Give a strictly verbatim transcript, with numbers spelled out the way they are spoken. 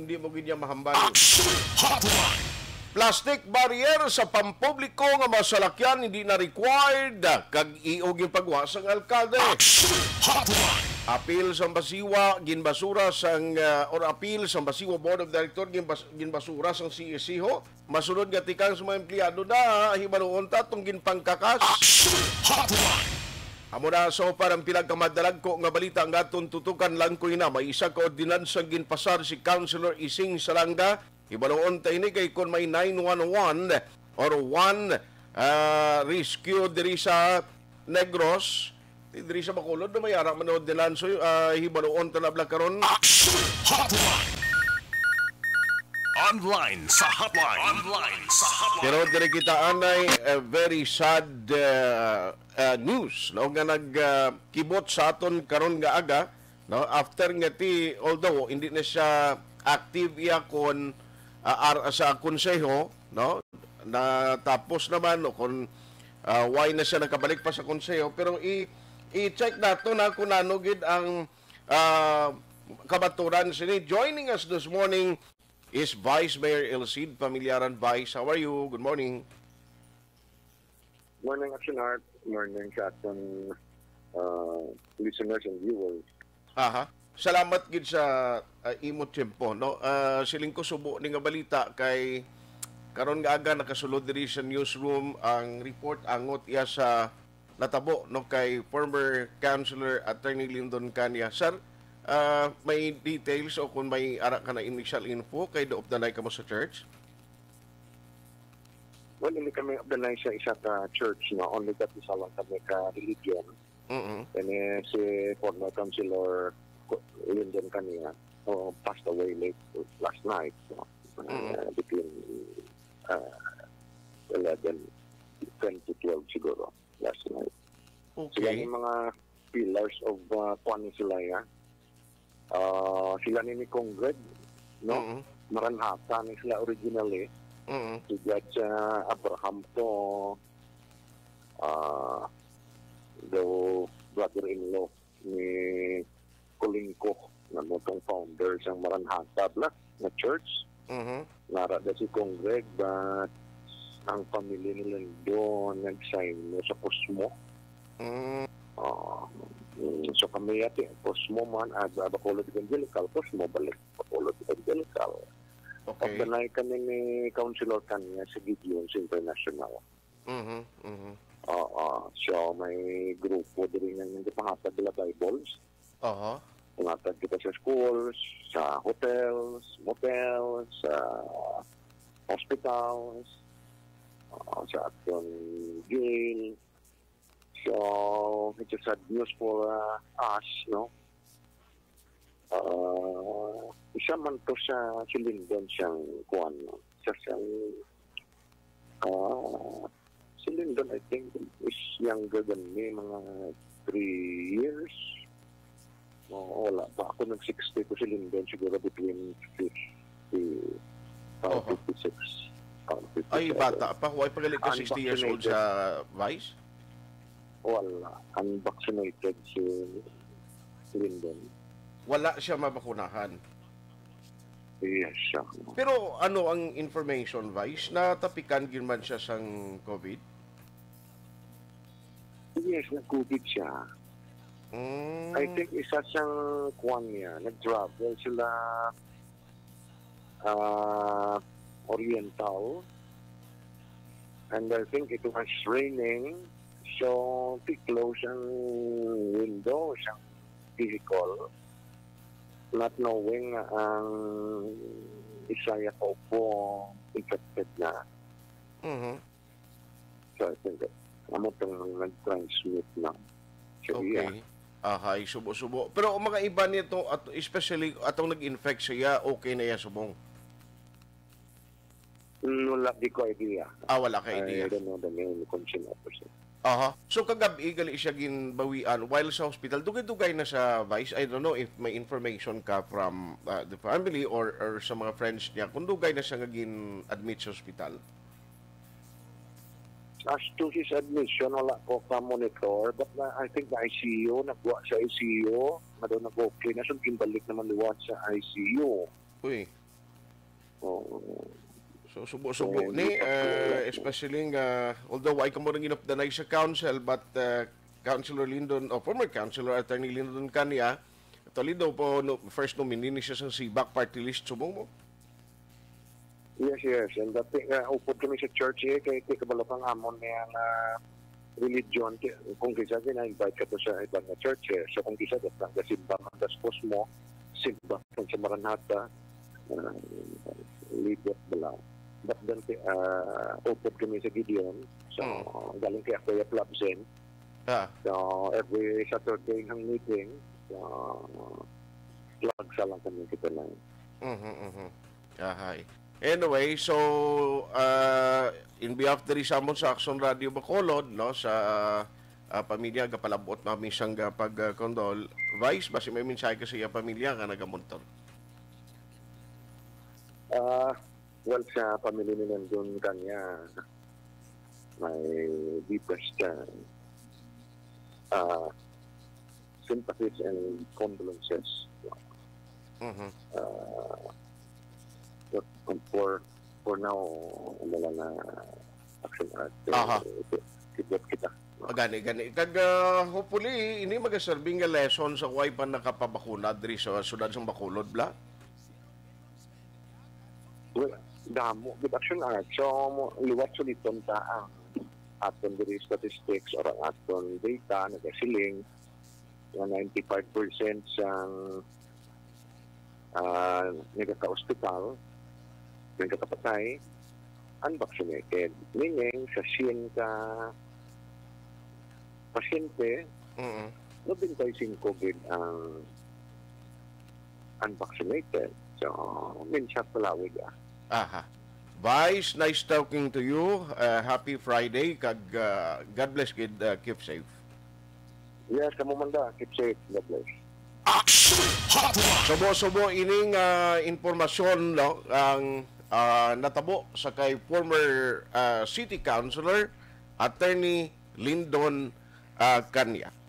hindi mo ganyan mahambal. Plastic barrier sa pampubliko nga masalakyan hindi na required kag iog yung pagwa sang alkalde. Apil sa Basiwa ginbasura sang uh, or apil sa Basiwa Board of Directors ginbas, ginbasura sang C S C ho. Masunod nga tikang sa mga empleyado na hibaluon ta tong ginpangkakas. Amo na so parang pinagkamadalag ko nga balita ang atong tutukan lang ko ina may isa ka ordinansang ginpasar si Councilor Ising Salanga. Ibaluon ta ini kay kun may nine one one or one uh, rescue diri sa Negros, diri sa Bacolod na may ara man ordinanso uh, hibaluon ta nabla karon. Online sa hotline. Online sa hotline. Pero diri kita anay uh, very sad uh, uh, news no nga nagkibot uh, sa aton karon nga aga no after nga ti although hindi na siya active iya kon uh, sa konseho no na tapos naman no kung uh, why na siya nakabalik pa sa konseho pero i i-check nato na kung ano gid ang uh, kabaturan sini. Joining us this morning is Vice Mayor Elcid Familiaran. Vice, how are you? Good morning. Morning, Action Art. Morning sa ating uh, listeners and viewers. Aha. Salamat gid sa uh, imo tempo no. Uh, siling ko subo ni nga balita kay karon nga aga nakasulod diri sa newsroom ang report angot iya sa natabo no kay former Councilor Atty Lyndon Caña. Sir, uh, may details o kung may ara ka na initial info kay Doop Danay ka mo sa church? Well, hindi kami Danay sa isa ka church no. Only that isa lang kami ka religion. Mm-hmm. And uh, si former Councilor Lyndon Caña uh, passed away late last night no? uh, mm-hmm. between uh, eleven, ten to twelve siguro last night. Okay. Sila yung mga pillars of uh, Kwani sila ya. Uh, sila ni Congreg, no? Mm-hmm. Maranhata ni sila originally. Mm-hmm. Si Judge uh, Abraham to uh, the brother-in-law ni Kulingko na motong founder sang Maranhata Black na church. Mm-hmm. Narada si Congreg but ang pamilya nila doon nag-sign mo sa Cosmo. Mm. Uh, so kami yati, Cosmo man, at uh, Bacolod Evangelical, Cosmo balik Bacolod Evangelical. Okay. Pagdanay kami ni Councilor Caña sa Gideon's International. Mm-hmm. Mm-hmm. Uh, uh, so may grupo din nga yung pahatag nila Bibles. Uh-huh. Pahatag kita sa schools, sa hotels, motels, sa hospitals, uh, sa Askyon jail. So, it's a sad news for uh, us, no? Uh, isa man to sa si Lyndon siyang kuwan, no? Isa siyang uh, si Lyndon, I think, is younger than me, mga three years. No, wala pa. Ako nag-sixty ko si Lyndon, siguro between fifty, uh, fifty-six. Uh, Ay, bata pa. Huwag pagalit ka sixty years old sa Vice? Wala. Unvaccinated si Lyndon. Wala siya mabakunahan? Yes, siya. Pero ano ang information, Vice? Natapikan man siya sang COVID? Yes, nag-COVID siya. Mm. I think isa siyang kuwan niya. Nag-travel sila uh, Oriental. And I think it was raining. So, close ang window, siyang vehicle, not knowing ang isaya ko po infected na. Mm-hmm. So, I think that amo itong nag-transmit na. So, okay. Yeah. Ahay, subo-subo. Pero ang mga iba nito, at especially atong nag-infect siya, okay na yan subong? Wala, di ko idea. Ah, wala ka idea. I don't know the name of the consumer person. Aha. So kagabi gali siya ginbawian while sa hospital. Dugay-dugay na sa Vice. I don't know if may information ka from uh, the family or or sa mga friends niya kung dugay na siya nga gin-admit sa hospital. As to his admission, wala ko ka-monitor. But uh, I think the I C U, nagwa sa I C U, na doon nag-okay na siya, gimbalik naman liwat sa I C U. Uy. So subo-subo ni uh, especially uh, although I kamo rin ginapdanay sa council but uh, Councilor Lyndon or former Councilor Atty Lyndon Caña Toledo po no, first nominee ni siya sa C I B A C Partylist sumo mo. Yes, yes. And that thing, uh, upod kami sa church eh, kay kay kabalokang amon niya na religion. Kung kisa gina-invite ka to sa ibang na church eh. So kung kisa, dat lang kasimba ang daspos mo, simba kung sa Maranata, uh, libot bala. But then, uh, upod kami sa Gideon. So, mm. galing kay Akuya Plabsen. Ah. So, every Saturday ng meeting, so, plug sa lang kami kita lang. Mm-hmm, mm-hmm. Ahay. Anyway, so uh, in behalf diri sa amon sa Askyon Radio Bacolod no sa uh, pamilya gapalabot namin siyang pagkondol. Vice basi may mensahe ka sa iya pamilya nga nagamontor. Ah, uh, well sa pamilya ni Lyndon Caña may deepest uh, uh, sympathies and condolences. Mhm. Uh, for for now wala na action at uh, kibot kita no? Gani gani kag uh, hopefully ini magaserving nga lesson sa way pa nakapabakuna diri sa sudad sa Bacolod bla. Well, damo good action art so liwat suliton ta ang aton diri statistics or ang aton data nagasiling nga ninety-five percent sang uh, nagaka-hospital ng katapatay, unvaccinated. Meaning, sa siyen ka pasyente, mm-hmm. ninety-five COVID ang unvaccinated. So, minsan palawig ah. Aha. Vice, nice talking to you. Uh, happy Friday. Kag, uh, God bless, kid. Uh, keep safe. Yes, kamo manda. Keep safe. God bless. Askyon Hotline. Subo-subo ining uh, informasyon no, ang Uh, natabo sa kay former uh, City Councilor Atty Lyndon uh, Caña.